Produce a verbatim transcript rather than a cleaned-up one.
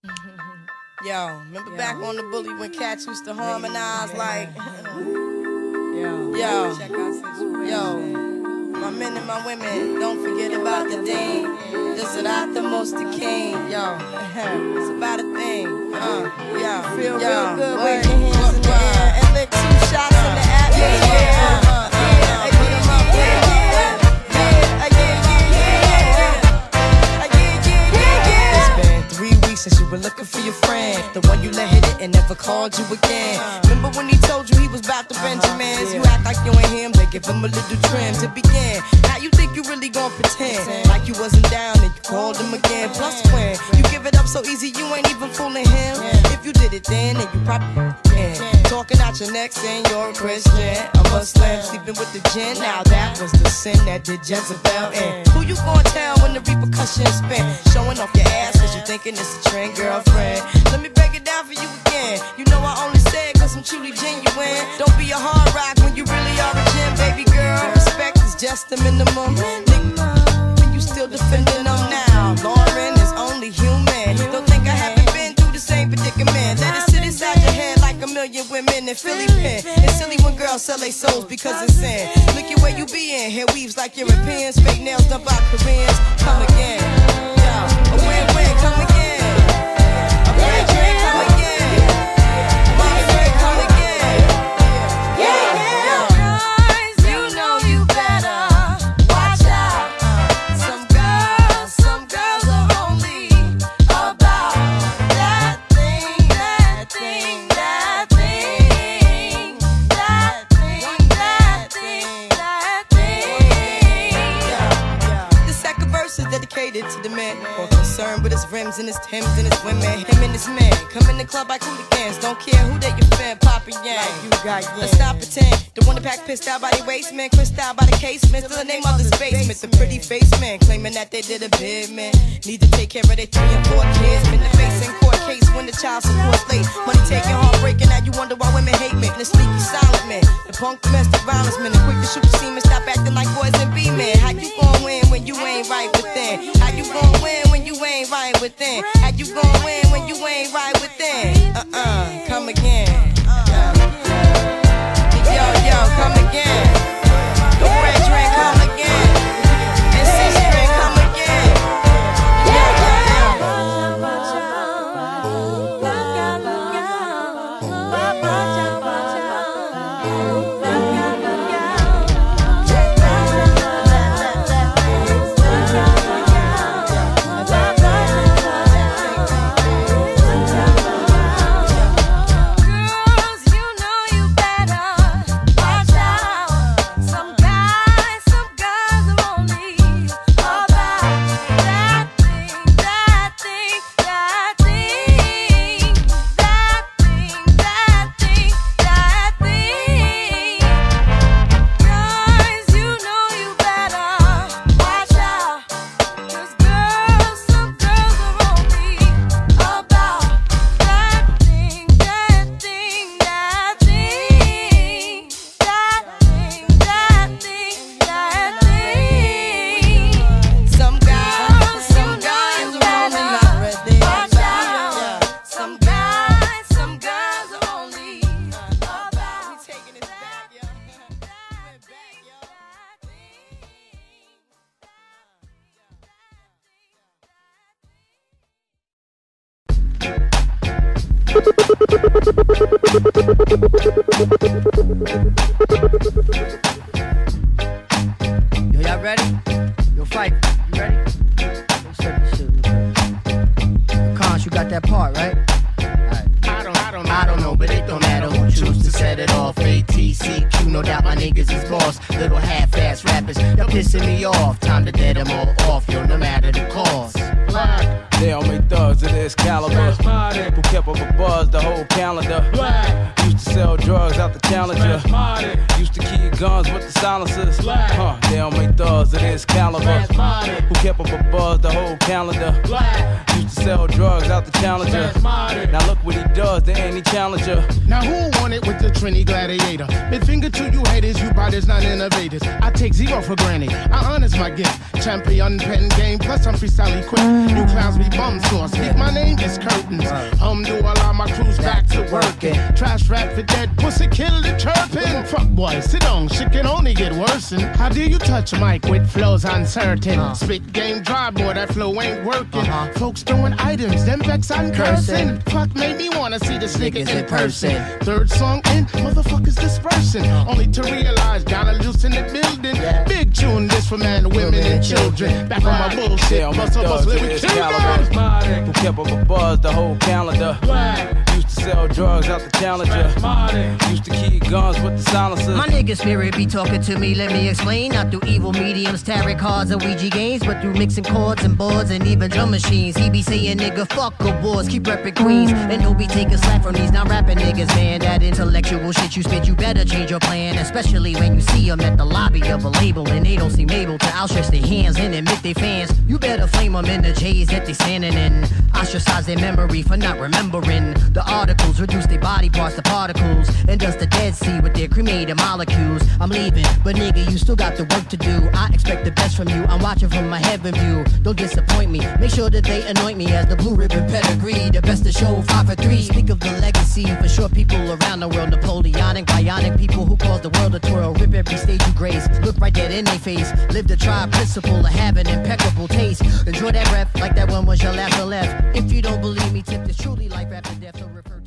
Yo, remember yo. back on the bully when cats used to harmonize yeah. like Yo, yo, check out situation. Yo, my men and my women, don't forget about the dean. This is not the most the king. Yo, it's about a thing. Uh, yo, feel yo, real good. Wave your hands in the air and lick two shots in the atmosphere. Yeah, yeah, uh, yeah, put them up, yeah, yeah, yeah, yeah, yeah, yeah, yeah. It's been three weeks since you were looking for your friend, the one you let hit it and never called you again. Remember when he told you he was about to Benjamins? You act like you ain't him, they give him a little trim to begin. Now you think you really gon' pretend like you wasn't down and you called him again. Plus when you give it up so easy, you ain't even fooling him. If you did it then, then you probably can. Talking out your neck saying you're a Christian, a Muslim, sleeping with the gin. Now that was the sin that did Jezebel in. Who you gon' tell when the repercussions spin? Showing off your ass cause you thinking it's a trend, girlfriend. Let me break it down for you again. You know I only say it cause I'm truly genuine. Don't be a hard rock when you really are a gem, baby girl. Respect is just the minimum. Nigga, when you still defending them now. Lauren is only human. Don't think I haven't been through the same predicament. Let it sit inside your head like a million women in Philly pen. It's silly when girls sell their souls because it's sin. Look at where you be in. Hair weaves like Europeans. Fake nails done by Koreans. Come again. Yo, a win-win, come again. To the man, more concerned with his rims and his Timbs and his women. Him and his men come in the club like hooligans. Don't care who they your fan, poppin' yang. Like you got yeah. Let's not pretend. The one that pack pissed out by the waistman, crissed out by the casement. Still the name of the basement. The pretty face man claiming that they did a bid, man. Need to take care of their three and four kids. Been the face in court case when the child support's late. Money taking, heartbreaking. Now you wonder why women hate me. The sneaky silent man, the punk domestic violence man, the quick to shoot the semen. Stop acting like boys and be men. How you gon' win when you ain't right within? How you gon' win when you ain't right within? How you gon' win when you ain't right within? Uh-uh, come again. Uh, yo, yo, come again. The red drink, come again. And six drink, come again. Yeah, yeah, Yo, y'all ready? Yo, Fife, you ready? Let's set this shit. Cons, you got that part, right? Alright. I don't, I don't, I don't know, but it don't matter who choose to set it off. A T C Q, no doubt my niggas is boss. Little half-ass rappers, y'all pissing me off. Time to dead them all off, yo, no matter the cause. Black. They all make thugs of this caliber who kept up a buzz the whole calendar. Black. Used to sell drugs out the Challenger. Used to keep guns with the silencers. Huh, they all make thugs of this caliber who kept up a buzz the whole calendar. Black. Used to sell drugs out the Challenger. Now look what he does, the anti-challenger. Now who won it with the Trini Gladiator? Mid finger to you haters, you biters not innovators. I take zero for granted, I honors my gift. Champion pen game, plus I'm freestyle equipped. You clowns be bum sauce, speak my name is curtains. Um do allow my crews back to working. Trash rap for dead pussy, kill the chirping. Fuck boy, sit down, shit can only get worse. How do you touch mic with flows uncertain? Uh. Spit game dry, boy, that flow ain't working. Uh-huh. Folks throwing items, them vex I'm cursing. Fuck made me wanna see this nigga in, in person. person. Third song in, motherfuckers dispersing. Uh. Only to realize, gotta loosen the building. Yeah. Big tune, this for men, women, and children. Back on my bullshit, yeah, bust up, bust lyric killers. Who kept up a buzz the whole calendar. Used to sell drugs out the Challenger. Used to keep guns with the silencers. My nigga spirit be talking to me, let me explain. Not through evil mediums, tarot cards, and Ouija games, but through mixing chords and boards and even drum machines. He be saying, nigga, fuck awards, keep reppin' Queens. And he'll be taking slack from these non-rapping niggas, man. That intellectual shit you spit, you better change your plan. Especially when you see them at the lobby of a label and they don't seem able to outstretch their hands and admit they fans. You better flame them in the J's that they standing in. Ostracize their memory for not remembering. The articles reduce their body parts to particles. And dust the Dead Sea with their cremated molecules. I'm leaving, but nigga, you still got the work to do. I expect the best from you, I'm watching from my heaven view. Don't disappoint me, make sure that they anoint me as the blue ribbon pedigree. The best to show, five for three. Speak of the legacy for sure people around the world. Napoleonic, bionic people who cause the world to twirl. Rip every stage you grace, look right dead in their face. Live the tribe principle of having impeccable taste. Enjoy that breath like that one was your last or left. If you don't believe me, tip this truly life after death. So refer